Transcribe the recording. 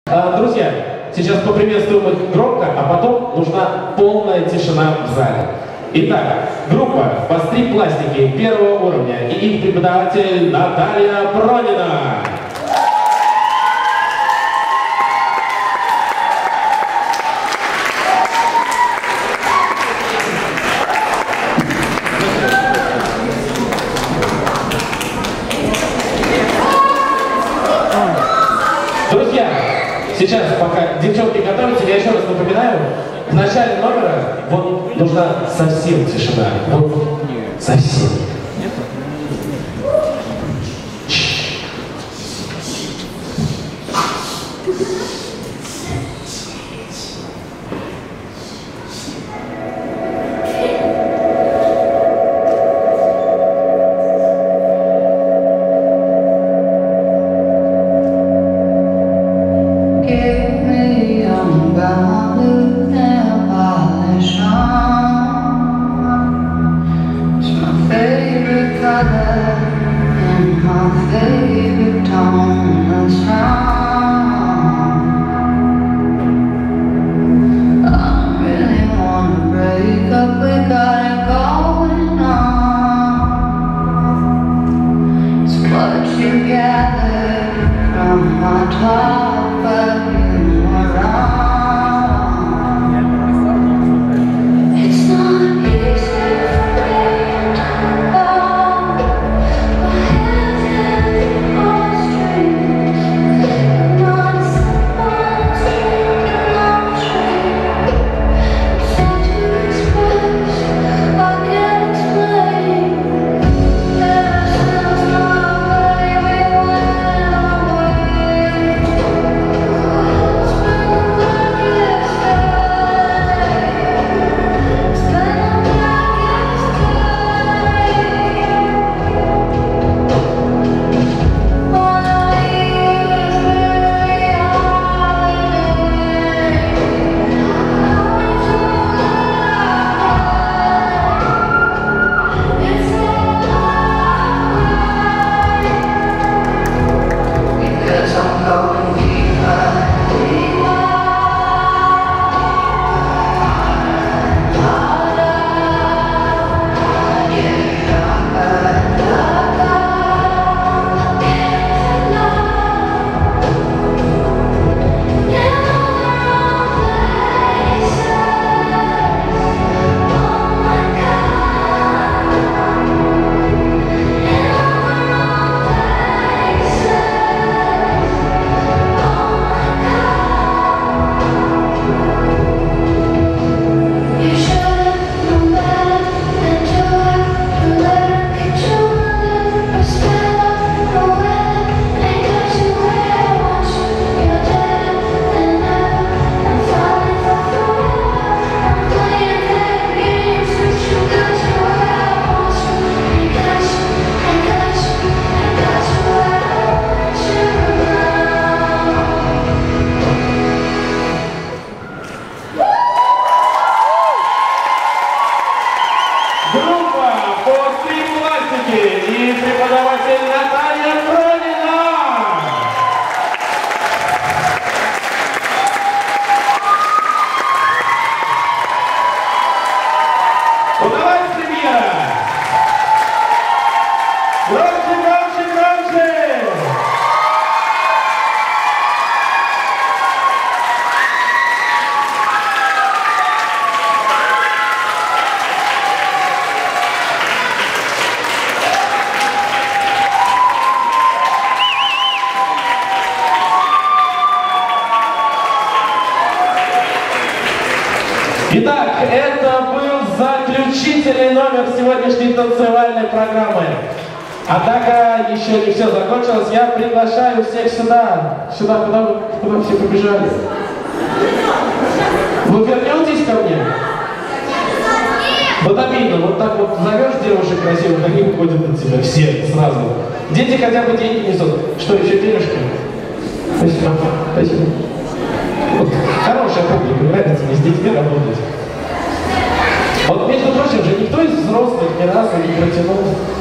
Друзья, сейчас поприветствуем их громко, а потом нужна полная тишина в зале. Итак, группа «Постри пластики» первого уровня и их преподаватель Наталья Пронина. Друзья, сейчас, пока девчонки готовятся, я еще раз напоминаю, в начале номера вот нужна совсем тишина. Вот совсем. И преподаватель Наталья Пронина. Удавайте премьера. Громче, громче, громче. Итак, это был заключительный номер сегодняшней танцевальной программы. Однако еще не все закончилось. Я приглашаю всех сюда. Сюда, куда все побежали? Вы вернетесь ко мне? Вот обидно, вот так вот зовешь девушек красивых, они выходят от тебя все сразу. Дети хотя бы деньги несут. Что, еще денежки? Спасибо. Спасибо. Вот, хорошая публика, нравится мне с детьми работать. Вот, между прочим, же никто из взрослых ни разу не протянул